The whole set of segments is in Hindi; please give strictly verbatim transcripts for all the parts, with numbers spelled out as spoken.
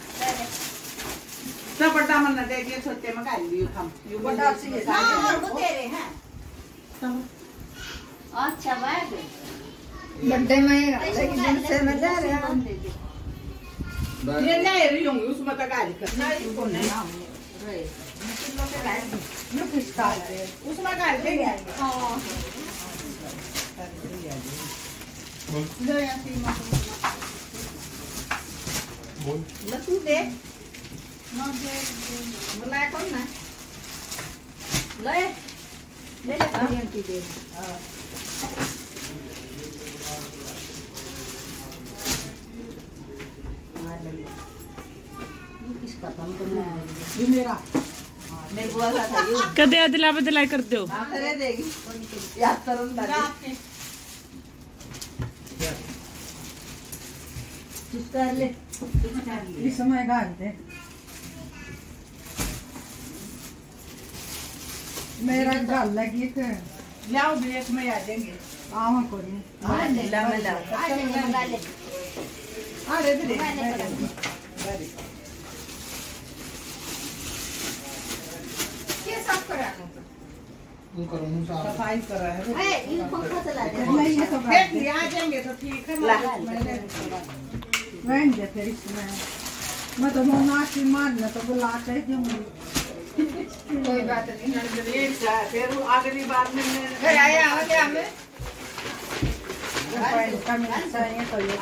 सब बड़ा मन दे दिए सोचे में गाल दियो हम ये बड़ा सी है हां वो तेरे हैं अच्छा बैग बर्थडे में लेकिन दिन से मैं जा रहा हूं ये ले रही हूं उसमें तो गाल कर नहीं इसको नहीं रे ये किसका है उसमें गाल दे हां ले यहाँ से बोल लतू दे ना दे बोला कौन ना ले ले ले आंटी दे हां किसका काम करना है ये मेरा मेरे बुआ का था ये कदे अदला बदला कर दो हां करे देगी याद करो ना तू कर ले इस समय गाल दे मेरा गाल लगी के लाओ ब्रेक में आ जाएंगे आओ कोई हां ला मैं ला आ जाएंगे मंगा ले अरे दे क्या साफ कराना वो करो मुंह साफ सफाई कर रहा है ए ये पंखा चला दे नहीं ये सब देख लिया आ जाएंगे तो ठीक है वैन दे फिर इसमें मैं तो मोना की मारना तो बुलाते हैं जो कोई बात नहीं एक सा फिर अगली बार में फिर आया आ गया हमें कम चाहिए तो ये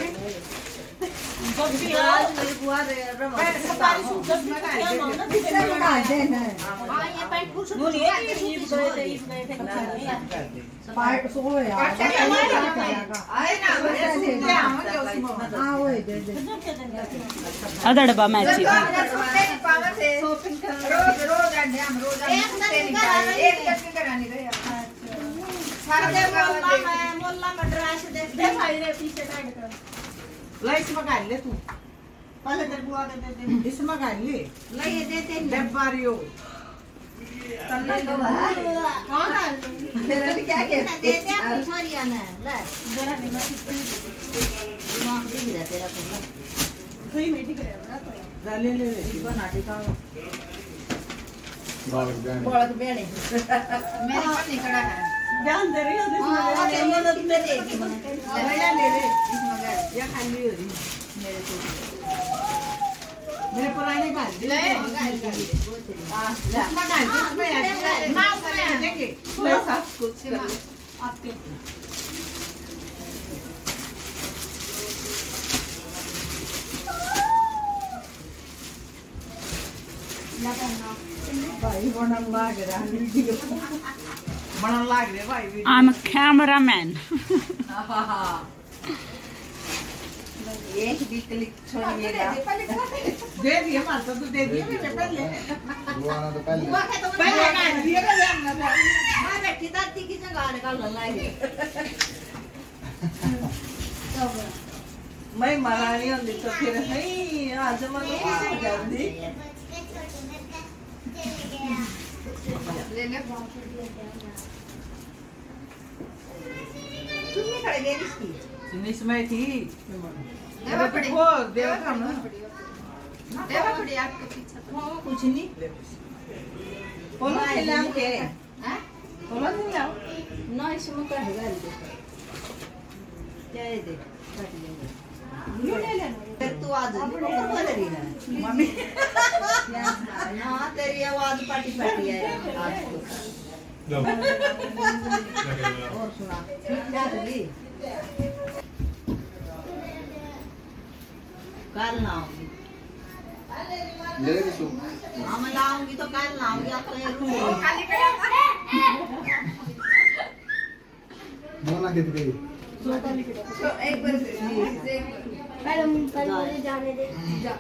बब्बी आज मेरी बुआ दे रमा सफारी सूट दस में का ना किसने बना दे ना हां ये पैंट पूछ बोलिए ये गए थे इस गए थे पैंट सो यार आए ना ले आवांगे उसमें हां वो दे दे अदड़बा मैच पावर से शॉपिंग कर रोज रोज आने हम रोज एक एक चटनी करानी रहे सारा दे मोहल्ला में मोहल्ला में ड्रेस देख दे भाई रे पीछे काट कर ले इसमें गाल ले तू पहले तेरे बुआ के दे दे इसमें गाल ले ले ये देते डब्बारियो तन्ने को कौन है तेरा क्या कहते देते आप छोरिया ना ले जरा भी मत मां दे दे तेरा को कोई मीटिंग करे बड़ा तो ले ले ले बना दे का बालक बहन बालक बहन मेरी पत्नी खड़ा है ध्यान दे रही हो इसमें मदद में देगी ले ले ले इसमें गाल ये खाली हो रही मेरे को मेरे पुराने गाल ले गाल हां इसमें गाल इसमें ना उसमें आ जाएंगे ले सब कुछ आपके भाई बड़ा लाग रहा है वीडियो बड़ा लाग रहा है भाई वीडियो I'm a cameraman एक भी क्लिक छोड़िएगा दे दिए माता तो दे दिए मुझे पहले बुआना तो पहले बुआ के तो पहले ना दिए ना हमने हां बेटी दादी की जगह निकाल लाएंगे मैं महारानी हूं तो फिर नहीं आज मन जल्दी ले ले तुम नहीं खड़े गए इसकी सुनिस में थी देवा पड़ी वो देवा काम ना देवा पड़ी आपके पीछे तो कुछ नहीं बोलो खिलाओ के हैं बोलो खिलाओ ना इसमें का है गाल दे क्या है दे काट लेंगे ये ले ले तू आज नहीं बोल रही ना मम्मी ना तेरी आवाज पाटी पाटी है आज तो और सुना क्या करी कल ना आऊंगी ले ले सु हां मैं लाऊंगी तो कल ना आऊंगी आप तो ये रूम खाली कर मोना कितने तो एक बार मैडम कल मुझे जाने दे जा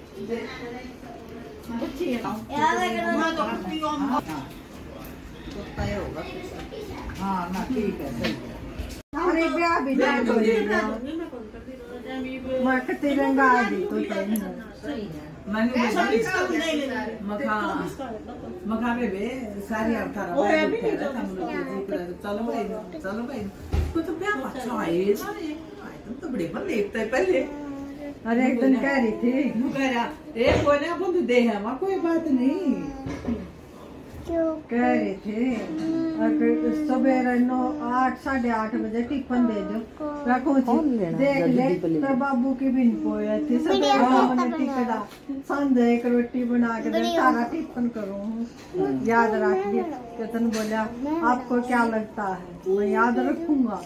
अच्छी है यार मैं तो कुछ भी तो तय होगा हां ना ठीक है सही अरे ब्याह भी जान दो मैं कते रंगा दी तो सही है मैंने मखा मखा बेबे सारी अवतार ओ अभी हम लोग चलो भाई चलो भाई तो तो ब्याह अच्छा है तुम तो बड़े बन देखते हैं पहले अरे एक दिन कह रही थी एक कोई ना बंद दे है वहाँ कोई बात नहीं कह रही थी सवेरे नौ आठ साढ़े आठ बजे टिफिन दे दो रखो देख ले तो बाबू की भी पोया थी सवेरे टिकड़ा संध्या एक रोटी बना के दे सारा टिफिन करूँ याद रख दिया केतन बोला आपको क्या लगता है मैं याद रखूंगा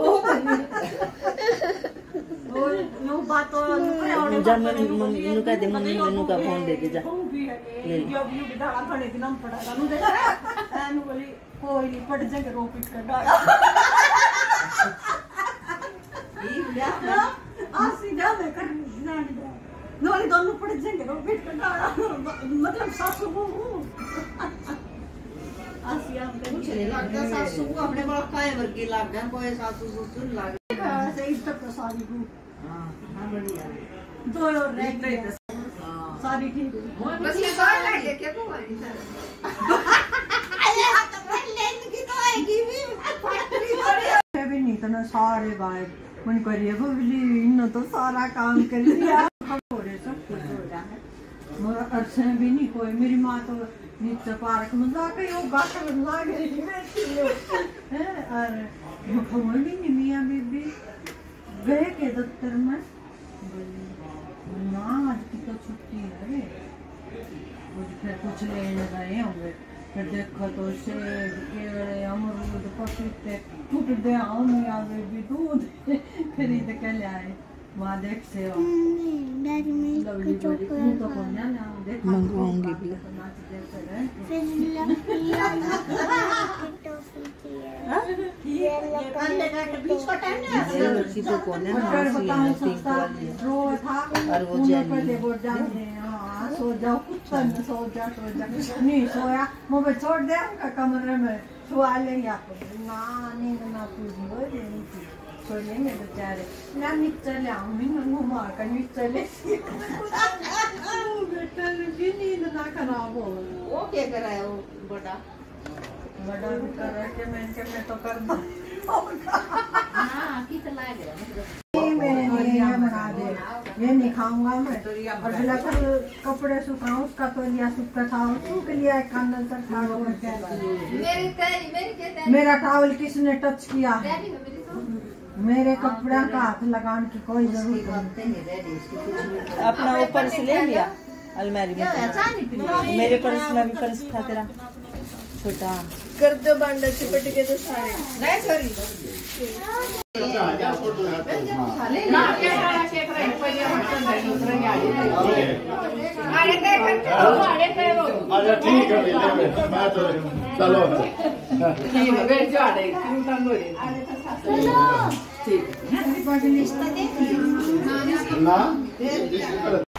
जा मम्मी का दे मम्मी मेनू का फोन दे दे जा कोई नहीं पड़ जाएंगे रो पीट कर डाला आसी जाने कर नोली दोनों पड़ जाएंगे रो पीट कर डाला मतलब सासू बहू आसी आप कुछ नहीं लगता सासू को अपने बड़ा काय वर्गी लग गया कोई सासू ससुर लग गया ऐसे इस तक तो सारी को हां हां बढ़िया दो और रह गए सारी ठीक बस ये बात लगे क्या को वाली अरे हाथ पर लेने की तो आएगी भी फैक्ट्री भी नहीं तो ना सारे गायब मन करिए बबली इन तो सारा काम कर लिया हो रे सब कुछ हो जाए मगर अर्से भी नहीं कोई मेरी माँ तो नीचे पार्क में जाके योगा कर लग रही बैठी है और खबर भी नहीं मियाँ बीबी गए के दफ्तर में ना आज की तो छुट्टी है फिर कुछ लेने गए होंगे फिर देखो तो सेब केले अमरूद पपीते टूट दे आओ मियाँ बीबी दूध खरीद के ले आए वहाँ देख से मंगवाऊंगी भी और वो सो जाओ कुछ नहीं सो जा सो जा नहीं सोया मुझे छोड़ दे कमरे में सुआ लेंगे आपको ना नींद ना पूरी हो जाएगी छोड़ेंगे बेचारे ना नीचे ले आऊंगी मैं घुमा कर नीचे ले बेटा भी नींद ना खराब हो वो क्या कर रहा है वो बड़ा बड़ा भी कर रहा है कि मैं के मैं तो कर दूं हाँ कितना लग रहा है मेरे लिए ये बना दे ये नहीं खाऊंगा मैं और बिना कर कपड़े सुखाऊं उसका तो लिया सूखा था सूख लिया एक कांडल तक खा मेरी तेरी मेरी क्या तेरी मेरा टॉवल किसने टच किया मेरे कपड़ा का हाथ लगाने की कोई जरूरत नहीं अपना वो पर्स ले लिया अलमारी में मेरे पर्स में भी पर्स था तेरा छोटा कर दो बांडा चिपट के तो सारे नहीं सॉरी ना क्या वाला शेप रहे पहले हम तो दूसरा गाड़ी अरे देख अरे तेरो अच्छा ठीक है ले ले मैं तो चलो ठीक है वे जा रहे क्यों काम हो रहे ठीक है लिस्ट दे ना